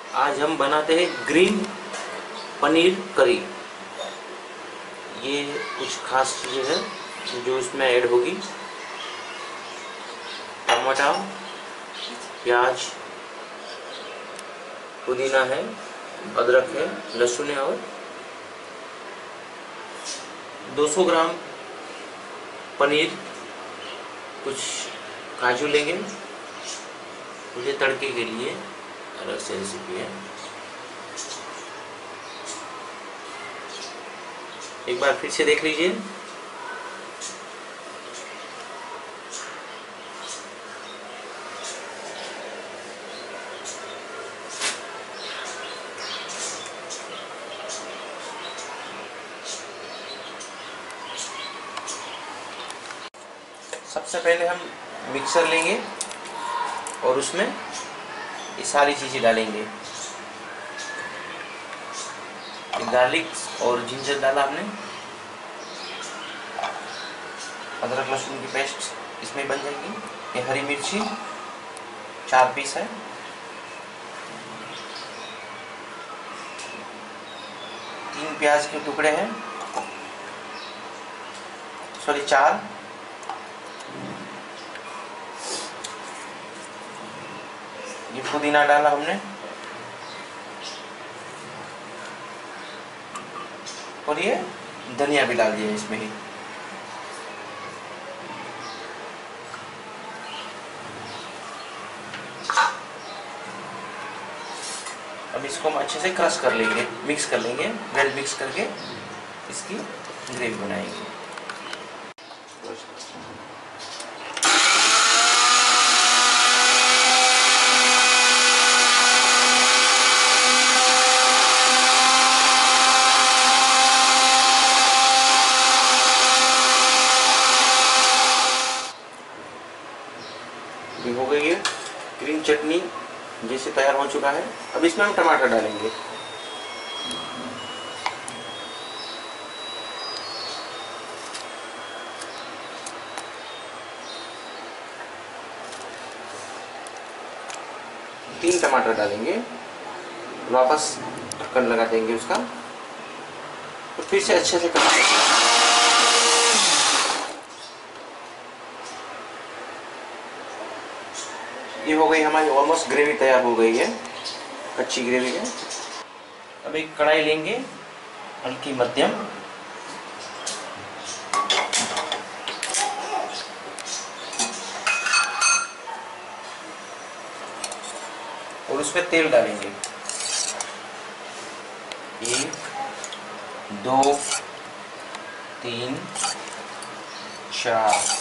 आज हम बनाते हैं ग्रीन पनीर करी। ये कुछ खास चीज़ें हैं जो इसमें ऐड होगी। टमाटर, प्याज, पुदीना है, अदरक है, लहसुन है और 200 ग्राम पनीर, कुछ काजू लेंगे। मुझे तड़के के लिए अलग से रेसिपी है। एक बार फिर से देख लीजिए। सबसे पहले हम मिक्सर लेंगे और उसमें ये सारी चीज़ें डालेंगे। गार्लिक और जिंजर डाला हमने, अदरक लहसुन की पेस्ट इसमें बन जाएगी। ये हरी मिर्ची 4 पीस है, तीन प्याज के टुकड़े हैं, सॉरी 4। ये पुदीना डाला हमने और ये धनिया भी डाल दिया इसमें ही। अब इसको हम अच्छे से क्रश कर लेंगे, मिक्स कर लेंगे, वेल मिक्स करके इसकी ग्रेवी बनाएंगे। हो गई है ग्रीन चटनी जैसे तैयार हो चुका है। अब इसमें हम टमाटर डालेंगे। तीन टमाटर डालेंगे, वापस ढक्कन लगा देंगे उसका और फिर से अच्छे से ये हो गई हमारी ऑलमोस्ट ग्रेवी तैयार हो गई है, कच्ची ग्रेवी है। अब एक कढ़ाई लेंगे हल्की मध्यम, और उसमें तेल डालेंगे। 1 2 3 4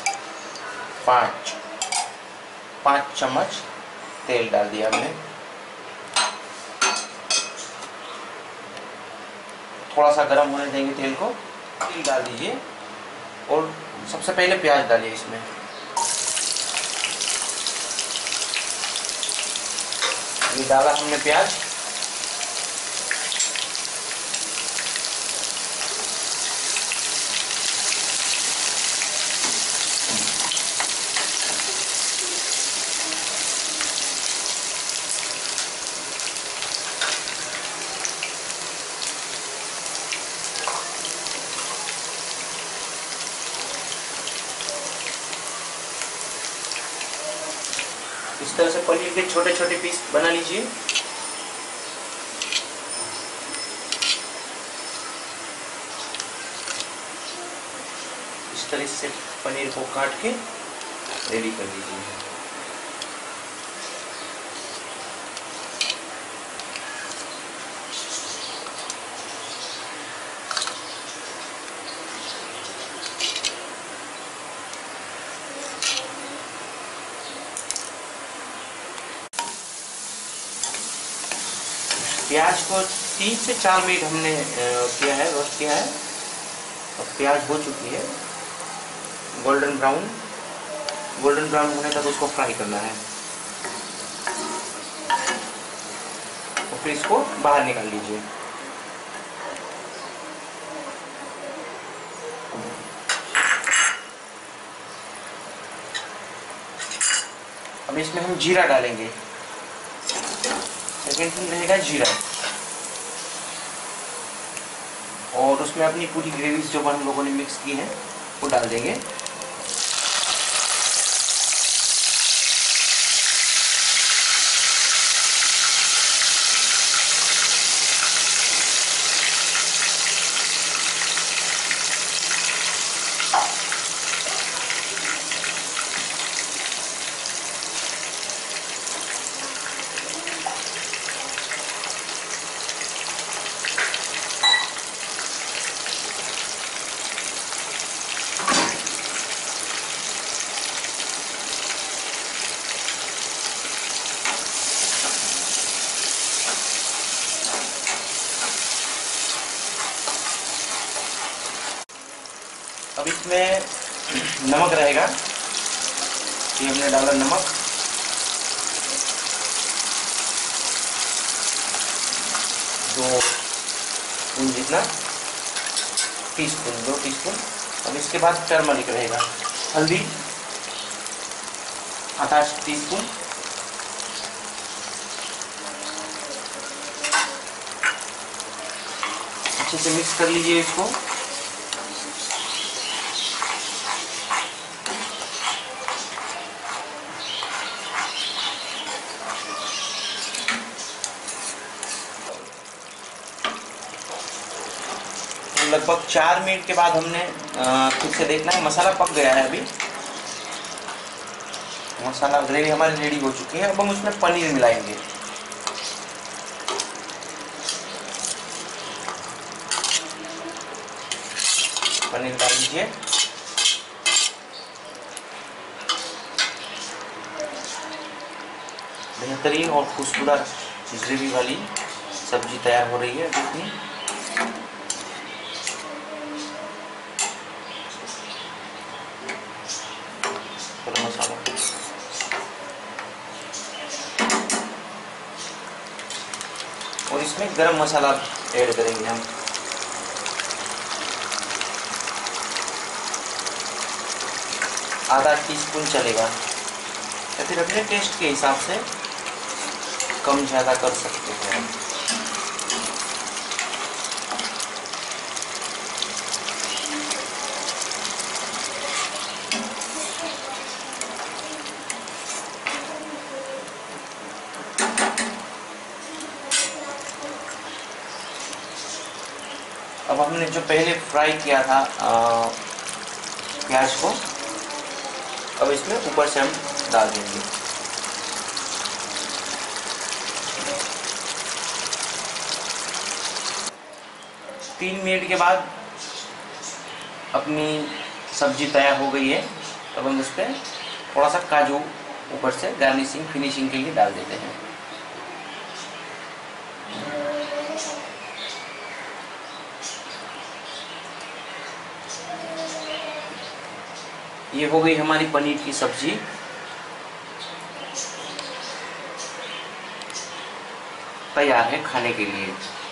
5 चम्मच तेल डाल दिया हमने। थोड़ा सा गर्म होने देंगे तेल को। तेल डाल दीजिए और सबसे पहले प्याज डालिए इसमें। ये डाला हमने प्याज। इस तरह से पनीर के छोटे छोटे पीस बना लीजिए। इस तरह से पनीर को काट के रेडी कर लीजिए। प्याज को 3 से 4 मिनट हमने किया है, रोस्ट किया है। और प्याज हो चुकी है गोल्डन ब्राउन होने तक उसको फ्राई करना है। तो फिर इसको बाहर निकाल लीजिए। अब इसमें हम जीरा डालेंगे। सेकेंड थिंग रहेगा जीरा, और उसमें अपनी पूरी ग्रेवी जो हम लोगों ने मिक्स की है वो डाल देंगे। अब इसमें नमक रहेगा, ये हमने डाला नमक, दो स्पून जितना, टीस्पून, 2 टीस्पून। अब इसके बाद टर्मरिक रहेगा, हल्दी आधा टीस्पून, अच्छे से मिक्स कर लीजिए इसको। लगभग 4 मिनट के बाद हमने फिर से देखना है, मसाला पक गया है। अभी मसाला ग्रेवी हमारी रेडी हो चुकी है। अब हम उसमें पनीर मिलाएंगे। पनीर डाल दीजिए, बेहतरीन और खुशबूदार ग्रेवी वाली सब्जी तैयार हो रही है। देखिए मसाला, और इसमें गरम मसाला ऐड करेंगे हम। आधा टीस्पून चलेगा, या फिर अपने टेस्ट के हिसाब से कम ज़्यादा कर सकते हैं। अब हमने जो पहले फ्राई किया था प्याज को, अब इसमें ऊपर से हम डाल देंगे। तीन मिनट के बाद अपनी सब्जी तैयार हो गई है। अब हम उस पर थोड़ा सा काजू ऊपर से गार्निशिंग फिनिशिंग के लिए डाल देते हैं। ये हो गई हमारी पनीर की सब्जी। तैयार है खाने के लिए।